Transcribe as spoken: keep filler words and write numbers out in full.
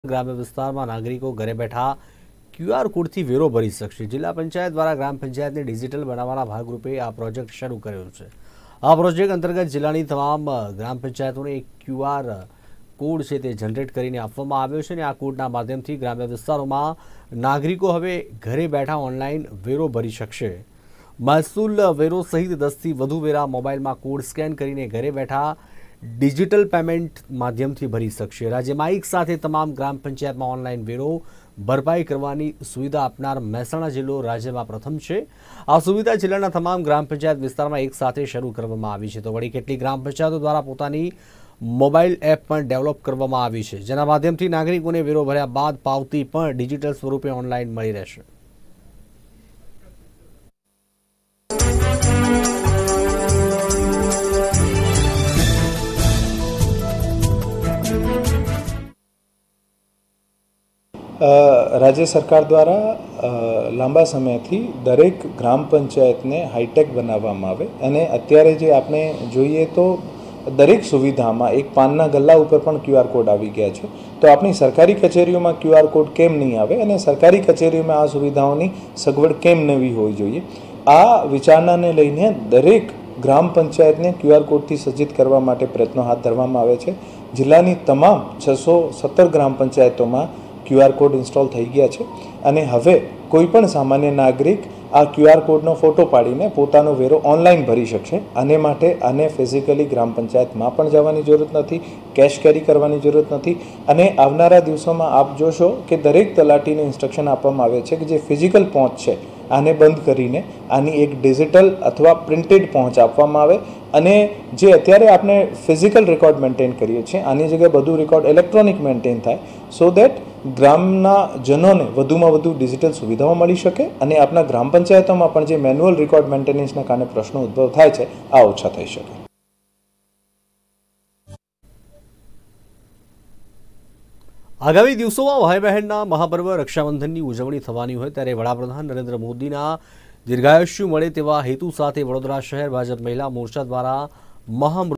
ग्राम्य विस्तार में नागरिकों घरे बैठा क्यूआर कोड थी वेरो भरी सकशे। जिला पंचायत द्वारा ग्राम पंचायत ने डिजिटल बनाववाना भागरूपे आ प्रोजेक्ट शुरू कर्यो छे। आ प्रोजेक्ट अंतर्गत जिल्लानी तमाम ग्राम पंचायतोने एक क्यूआर कोड छे ते जनरेट करीने आपवामां आव्यो छे। आ कोडना माध्यमथी ग्राम्य विस्तारोमां नागरिको हवे घरे बैठा ऑनलाइन वेरो भरी शकशे। महसूल वेरो सहित दस थी वधु वेरा मोबाइल में कोड स्केन करीने घरे बैठा डिजिटल पेमेंट माध्यमथी भरी सकशे। राज्यमां एक साथे तमाम ग्राम पंचायत में ऑनलाइन वेरो भरपाई करवानी सुविधा आपनार महेसाणा जिल्लो राज्यमां प्रथम छे। आ सुविधा जिल्लाना तमाम ग्राम पंचायत विस्तारमां एक साथे शरू करवामां आवी छे। तो वળી કેટલી ग्राम पंचायतो द्वारा पोतानी मोबाइल एप पण डेवलप करवामां आवी छे, जेना माध्यमथी नागरिकोने वेरो भर्या बाद पावती पण डिजिटल स्वरूपे ऑनलाइन मળી રહેશે। राज्य सरकार द्वारा लांबा समय थी दरेक ग्राम पंचायत ने हाईटेक बनाववामां आवे अने अत्यारे जे आपने जोईए तो दरेक सुविधा में एक पानना गल्ला उपर पण क्यूआर कोड आवी गया है। तो अपनी सरकारी कचेरीओं में क्यूआर कोड केम नहीं आवे अने सरकारी कचेरीओं में आ सुविधाओनी सगवड केम नवी होवी जोईए। आ विचारणा ने लईने दरेक ग्राम पंचायत ने क्यूआर कोड थी सज्जित करवा माटे प्रयत्नो हाथ धरवामां आवे छे। जिल्लानी तमाम छसो सत्तर ग्राम पंचायतों में क्यूआर कोड इंस्टॉल थई गया है अने हवे कोईपण सामान्य नागरिक आ क्यूआर कोडनो फोटो पाड़ीने पोतानो वेरो ऑनलाइन भरी शकशे। आने माटे आने फिजिकली ग्राम पंचायत में पण जवानी जरूरत नथी, कैश केरी करवानी जरूरत नथी अने आवनारा दिवसोमां आप जोशो के दरेक तलाटीने इंस्ट्रक्शन आपवामां आवे छे के जे फिजिकल पहोंच छे आने बंद करीने आनी एक डिजिटल अथवा प्रिंटेड पहोंच आपवामां आवे अने जे अत्यारे आपने फिजिकल रेकॉर्ड मेन्टेन करीए छीए आनी जग्याए बधुं रेकॉर्ड इलेक्ट्रॉनिक मेन्टेन थाय सो देट ग्रामना जनोने वधुमां वधु डिजिटल सुविधाओं मळी शके अने आपना ग्राम पंचायतोमां पण जे मेन्युअल रेकॉर्ड मेन्टेनन्सना कारणे प्रश्नो उद्भव थाय छे आ ओछा थई शके। आगामी दिवसों में भाई बहनना महापर्व रक्षाबंधननी उजवणी थवानी होय त्यारे वडाप्रधान नरेन्द्र मोदीना दीर्घायुष्य मळे तेवा हेतु साथे वडोदरा शहर भाजप महिला मोर्चा द्वारा महा